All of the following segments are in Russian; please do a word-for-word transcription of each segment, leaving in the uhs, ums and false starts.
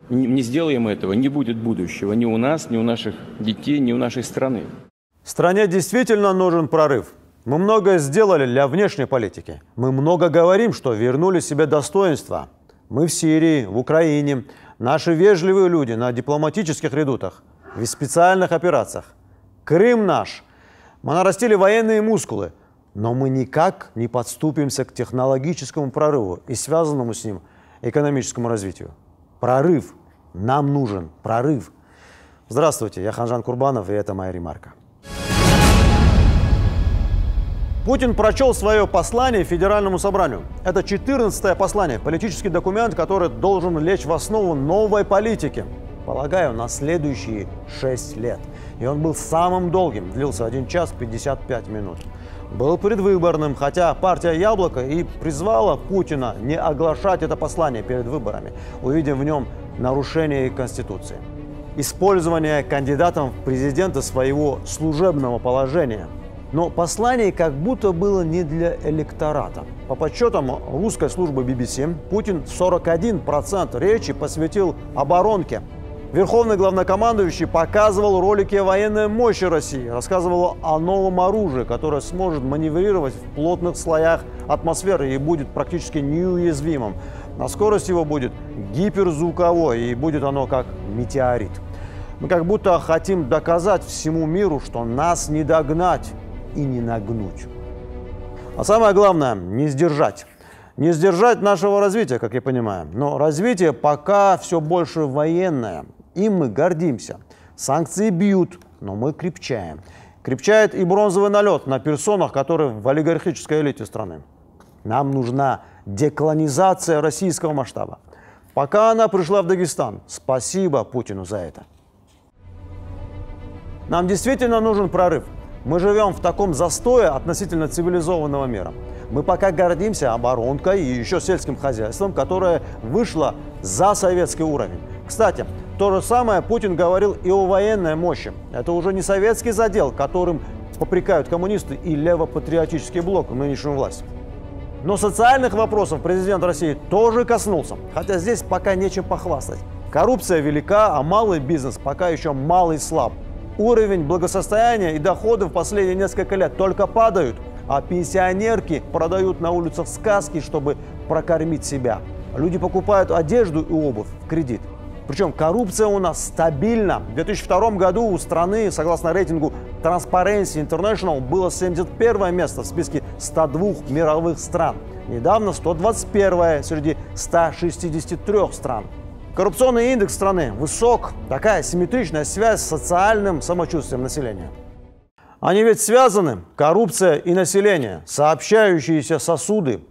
не сделаем этого, не будет будущего ни у нас, ни у наших детей, ни у нашей страны. Стране действительно нужен прорыв. Мы многое сделали для внешней политики. Мы много говорим, что вернули себе достоинство. Мы в Сирии, в Украине, наши вежливые люди на дипломатических редутах, в специальных операциях. Крым наш. Мы нарастили военные мускулы, но мы никак не подступимся к технологическому прорыву и связанному с ним экономическому развитию. Прорыв. Нам нужен прорыв. Здравствуйте, я Ханжан Курбанов, и это моя ремарка. Путин прочел свое послание Федеральному собранию. Это четырнадцатое послание, политический документ, который должен лечь в основу новой политики. Полагаю, на следующие шесть лет. И он был самым долгим, длился один час пятьдесят пять минут. Был предвыборным, хотя партия «Яблоко» и призвала Путина не оглашать это послание перед выборами, увидев в нем нарушение Конституции. Использование кандидатом в президенты своего служебного положения. Но послание как будто было не для электората. По подсчетам русской службы би би си, Путин сорок один процент речи посвятил оборонке. Верховный главнокомандующий показывал ролики о военной мощи России, рассказывал о новом оружии, которое сможет маневрировать в плотных слоях атмосферы и будет практически неуязвимым. На скорость его будет гиперзвуковой, и будет оно как метеорит. Мы как будто хотим доказать всему миру, что нас не догнать и не нагнуть. А самое главное, не сдержать. Не сдержать нашего развития, как я понимаю. Но развитие пока все больше военное. Им мы гордимся. Санкции бьют, но мы крепчаем. Крепчает и бронзовый налет на персонах, которые в олигархической элите страны. Нам нужна деколонизация российского масштаба. Пока она пришла в Дагестан. Спасибо Путину за это. Нам действительно нужен прорыв. Мы живем в таком застое относительно цивилизованного мира. Мы пока гордимся оборонкой и еще сельским хозяйством, которое вышло за советский уровень. Кстати, то же самое Путин говорил и о военной мощи. Это уже не советский задел, которым попрекают коммунисты и левопатриотический блок, нынешнюю власть. Но социальных вопросов президент России тоже коснулся, хотя здесь пока нечем похвастать. Коррупция велика, а малый бизнес пока еще мал и слаб. Уровень благосостояния и доходы в последние несколько лет только падают, а пенсионерки продают на улицах сказки, чтобы прокормить себя. Люди покупают одежду и обувь в кредит. Причем коррупция у нас стабильна. В две тысячи втором году у страны, согласно рейтингу Transparency International, было семьдесят первое место в списке ста двух мировых стран. Недавно сто двадцать первое среди ста шестидесяти трёх стран. Коррупционный индекс страны высок. Такая симметричная связь с социальным самочувствием населения. Они ведь связаны, коррупция и население, сообщающиеся сосуды.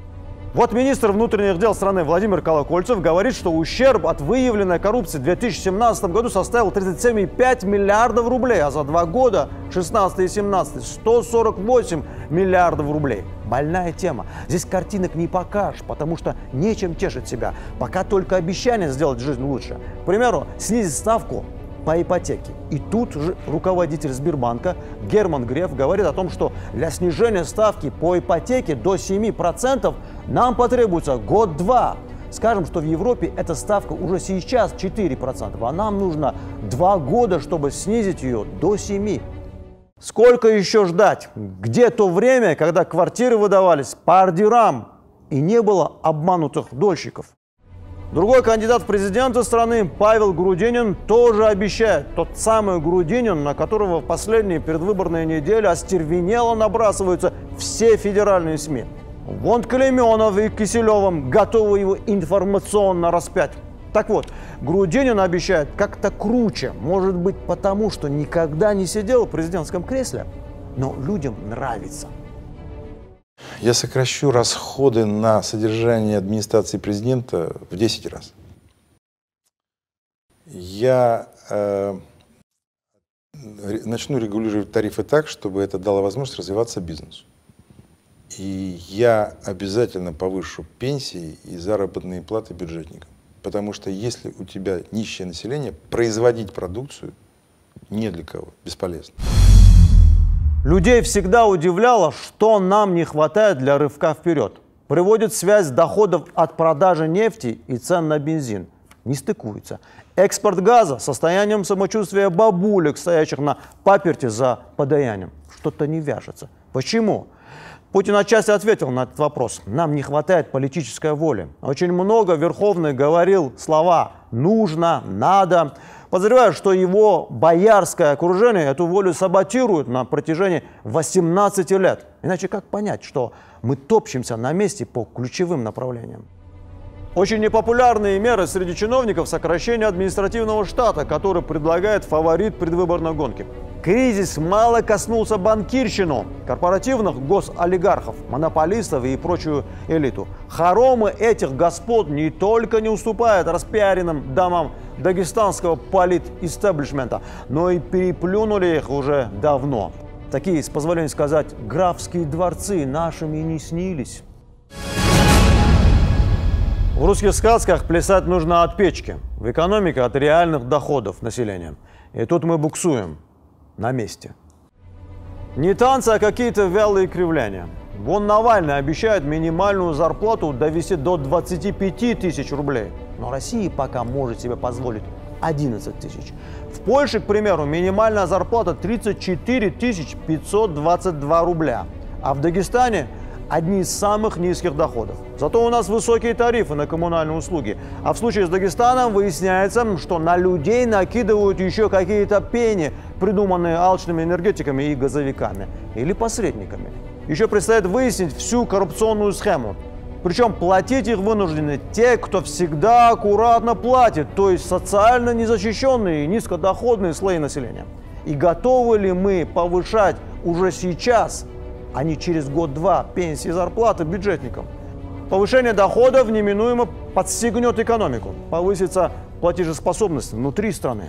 Вот министр внутренних дел страны Владимир Колокольцев говорит, что ущерб от выявленной коррупции в две тысячи семнадцатом году составил тридцать семь и пять миллиардов рублей, а за два года, шестнадцатый и семнадцатый, сто сорок восемь миллиардов рублей. Больная тема. Здесь картинок не покажешь, потому что нечем тешить себя. Пока только обещание сделать жизнь лучше. К примеру, снизить ставку по ипотеке. И тут же руководитель Сбербанка Герман Греф говорит о том, что для снижения ставки по ипотеке до семи процентов нам потребуется год-два. Скажем, что в Европе эта ставка уже сейчас четыре процента, а нам нужно два года, чтобы снизить ее до семи процентов. Сколько еще ждать? Где то время, когда квартиры выдавались по ордерам и не было обманутых дольщиков? Другой кандидат в президенты страны, Павел Грудинин, тоже обещает. Тот самый Грудинин, на которого в последние предвыборные недели остервенело набрасываются все федеральные СМИ. Вон Клейменов и Киселевым готовы его информационно распять. Так вот, Грудинин обещает как-то круче. Может быть, потому что никогда не сидел в президентском кресле, но людям нравится. Я сокращу расходы на содержание администрации президента в десять раз. Я э, начну регулировать тарифы так, чтобы это дало возможность развиваться бизнесу. И я обязательно повышу пенсии и заработные платы бюджетникам. Потому что если у тебя нищее население, производить продукцию не для кого, бесполезно. Людей всегда удивляло, что нам не хватает для рывка вперед. Приводит связь доходов от продажи нефти и цен на бензин. не стыкуются. Экспорт газа с состоянием самочувствия бабулек, стоящих на паперти за подаянием. Что-то не вяжется. Почему? Путин отчасти ответил на этот вопрос. Нам не хватает политической воли. Очень много Верховный говорил слова «нужно», «надо». Подозреваю, что его боярское окружение эту волю саботирует на протяжении восемнадцати лет. Иначе как понять, что мы топчемся на месте по ключевым направлениям? Очень непопулярные меры среди чиновников — сокращение административного штата, который предлагает фаворит предвыборной гонки. Кризис мало коснулся банкирщину, корпоративных госолигархов, монополистов и прочую элиту. Хоромы этих господ не только не уступают распиаренным домам дагестанского полит-истеблишмента, но и переплюнули их уже давно. Такие, с позволения сказать, графские дворцы нашим и не снились. В русских сказках плясать нужно от печки, в экономике от реальных доходов населения. И тут мы буксуем на месте. Не танцы, а какие-то вялые кривляния. Вон Навальный обещает минимальную зарплату довести до двадцати пяти тысяч рублей. Но Россия пока может себе позволить одиннадцать тысяч. В Польше, к примеру, минимальная зарплата тридцать четыре тысячи пятьсот двадцать два рубля. А в Дагестане одни из самых низких доходов. Зато у нас высокие тарифы на коммунальные услуги. А в случае с Дагестаном выясняется, что на людей накидывают еще какие-то пени, придуманные алчными энергетиками и газовиками. Или посредниками. Еще предстоит выяснить всю коррупционную схему. Причем платить их вынуждены те, кто всегда аккуратно платит, то есть социально незащищенные и низкодоходные слои населения. И готовы ли мы повышать уже сейчас, а не через год-два, пенсии и зарплаты бюджетникам? Повышение доходов неминуемо подстегнет экономику, повысится платежеспособность внутри страны.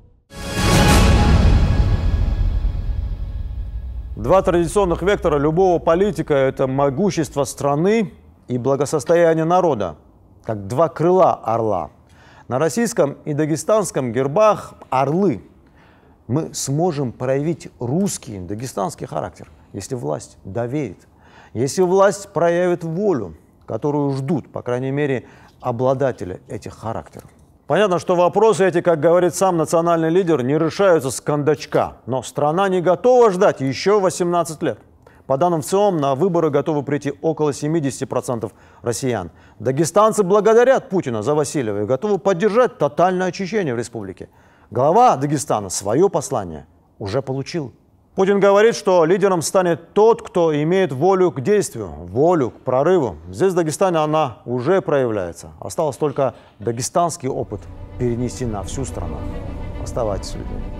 Два традиционных вектора любого политика – это могущество страны и благосостояние народа, как два крыла орла. На российском и дагестанском гербах орлы. Мы сможем проявить русский, дагестанский характер, если власть доверит, если власть проявит волю, которую ждут, по крайней мере, обладатели этих характеров. Понятно, что вопросы эти, как говорит сам национальный лидер, не решаются с кондачка. Но страна не готова ждать еще восемнадцать лет. По данным ВЦИОМ, на выборы готовы прийти около семидесяти процентов россиян. Дагестанцы благодарят Путина за Васильева и готовы поддержать тотальное очищение в республике. Глава Дагестана свое послание уже получил. Путин говорит, что лидером станет тот, кто имеет волю к действию, волю к прорыву. Здесь, в Дагестане, она уже проявляется. Осталось только дагестанский опыт перенести на всю страну. Оставайтесь с людьми.